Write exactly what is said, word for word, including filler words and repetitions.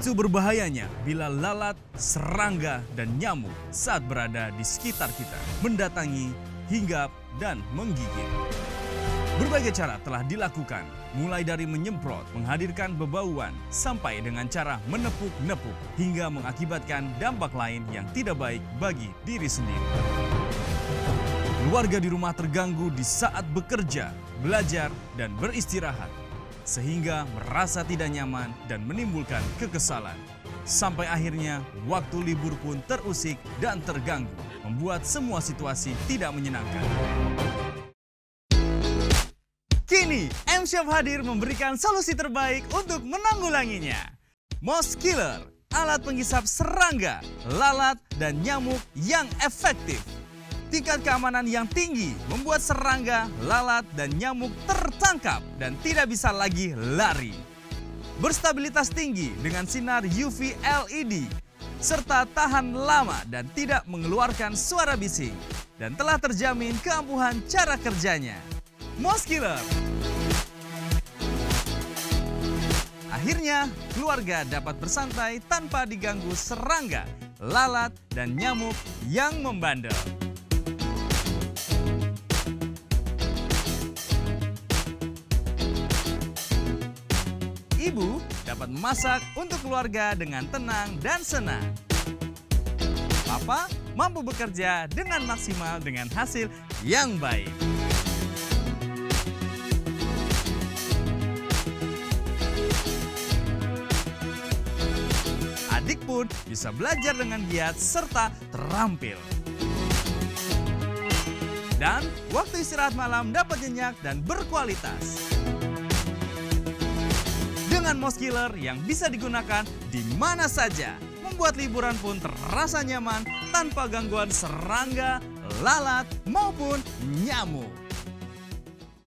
Begitu berbahayanya bila lalat, serangga, dan nyamuk saat berada di sekitar kita, mendatangi, hinggap, dan menggigit. Berbagai cara telah dilakukan, mulai dari menyemprot, menghadirkan bebauan, sampai dengan cara menepuk-nepuk, hingga mengakibatkan dampak lain yang tidak baik bagi diri sendiri. Keluarga di rumah terganggu di saat bekerja, belajar, dan beristirahat, sehingga merasa tidak nyaman dan menimbulkan kekesalan. Sampai akhirnya waktu libur pun terusik dan terganggu, membuat semua situasi tidak menyenangkan. Kini, M-Shop hadir memberikan solusi terbaik untuk menanggulanginya. Moss Killer, alat penghisap serangga, lalat, dan nyamuk yang efektif. Tingkat keamanan yang tinggi membuat serangga, lalat, dan nyamuk tertangkap dan tidak bisa lagi lari. Berstabilitas tinggi dengan sinar U V L E D, serta tahan lama dan tidak mengeluarkan suara bising. Dan telah terjamin keampuhan cara kerjanya. Moss Killer. Akhirnya, keluarga dapat bersantai tanpa diganggu serangga, lalat, dan nyamuk yang membandel. Ibu dapat memasak untuk keluarga dengan tenang dan senang. Papa mampu bekerja dengan maksimal dengan hasil yang baik. Adik pun bisa belajar dengan giat serta terampil. Dan waktu istirahat malam dapat nyenyak dan berkualitas. Dengan Moss Killer yang bisa digunakan di mana saja, membuat liburan pun terasa nyaman tanpa gangguan serangga, lalat, maupun nyamuk.